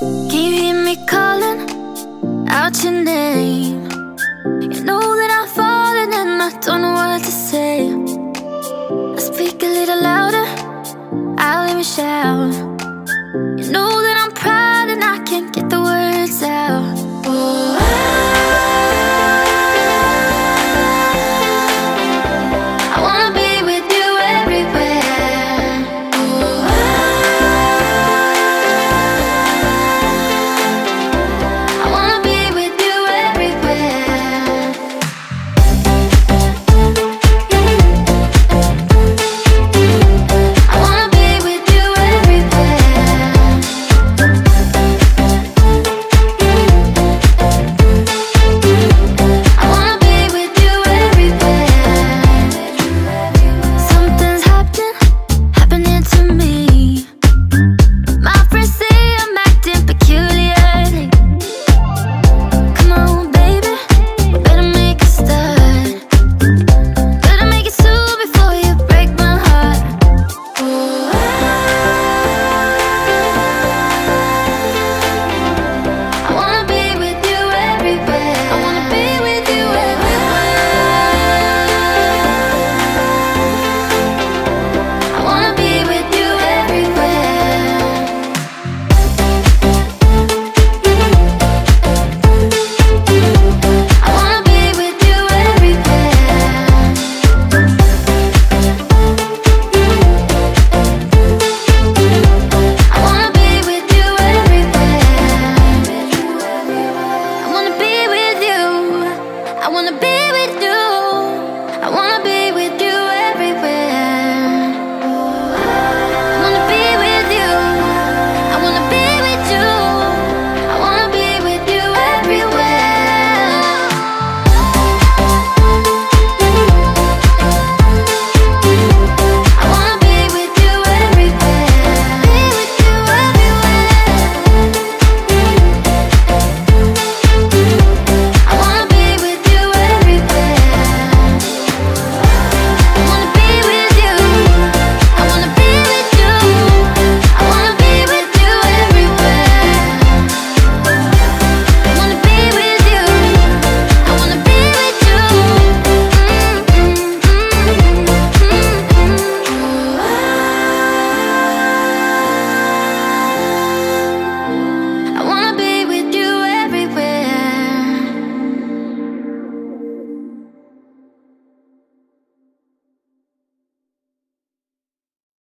Can you hear me calling out your name? You know that I'm falling and I don't know what to say. I speak a little louder, I'll let me shout. You know that